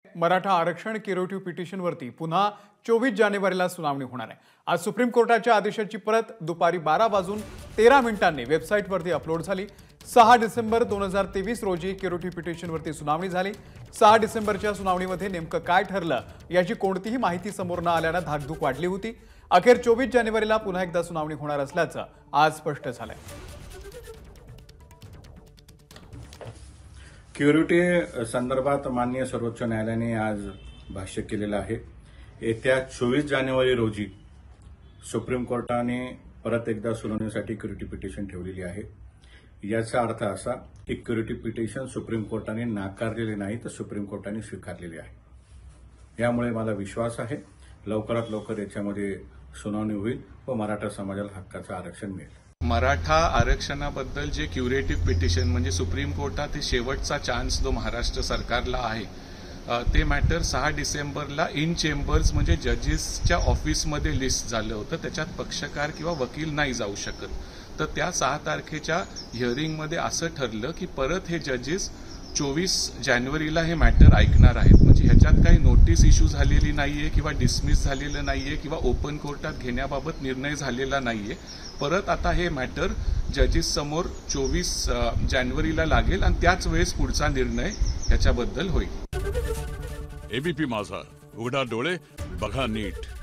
मराठा आरक्षण क्युरेटिव्ह पिटिशनवरती पुन्हा 24 जानेवारीला सुनावणी होणार आहे। आज सुप्रीम कोर्टाच्या आदेशाची प्रत दुपारी 12:13 वेबसाईटवरती अपलोड झाली। 6 डिसेंबर 2023 रोजी क्युरेटिव्ह पिटिशनवरती सुनावणी झाली। 6 डिसेंबरच्या सुनावणीमध्ये नेमकं काय ठरलं याची कोणतीही माहिती समोर न आल्याने धाकधूक वाढली होती। अखेर 24 जानेवारीला पुन्हा एकदा सुनावणी होणार असल्याचं आज स्पष्ट झालंय। क्युरेटिव्ह संदर्भात माननीय सर्वोच्च न्यायालयाने आज भाष्य केलेलं आहे। येत्या 24 जानेवारी रोजी सुप्रीम कोर्टाने परत एकदा सुनावणीसाठी क्युरेटिव्ह पिटिशन ठेवलेली आहे। याचा अर्थ असा की क्युरेटिव्ह पिटिशन सुप्रीम कोर्टाने नाकारलेले नाही तर सुप्रीम कोर्टाने स्वीकारलेले आहे। यामुळे मला विश्वास आहे लवकरात लवकर याच्यामध्ये सुनावणी होईल व मराठा समाजाला हक्काचं आरक्षण मिळेल। मराठा आरक्षणाबद्दल जे क्युरेटिव्ह पिटिशन म्हणजे सुप्रीम कोर्टात हे शेवटचा चान्स जो महाराष्ट्र सरकारला आहे, ते मॅटर 6 डिसेंबरला इन चेंबर्स म्हणजे जजेसच्या ऑफिसमध्ये लिस्ट झालं होतं। त्याच्यात पक्षकार किंवा वकील नाही जाऊ शकत। तर त्या 6 तारखेच्या हिअरिंगमध्ये असं ठरलं की परत हे जजेस 24 जानेवारीला हे मॅटर ऐकणार आहेत। म्हणजे ह्याच्यात काही नोटीस इश्यू झालेली नाहीये किंवा डिसमिस झालेलं नाहीये किंवा ओपन कोर्टात घेण्याबाबत निर्णय झालेला नाहीये। परत आता हे मॅटर जजेस समोर 24 जानेवारीला लागेल आणि त्याच वेळेस पुढचा निर्णय ह्याच्याबद्दल होईल। एबीपी माझा, उघडा डोळे बघा नीट।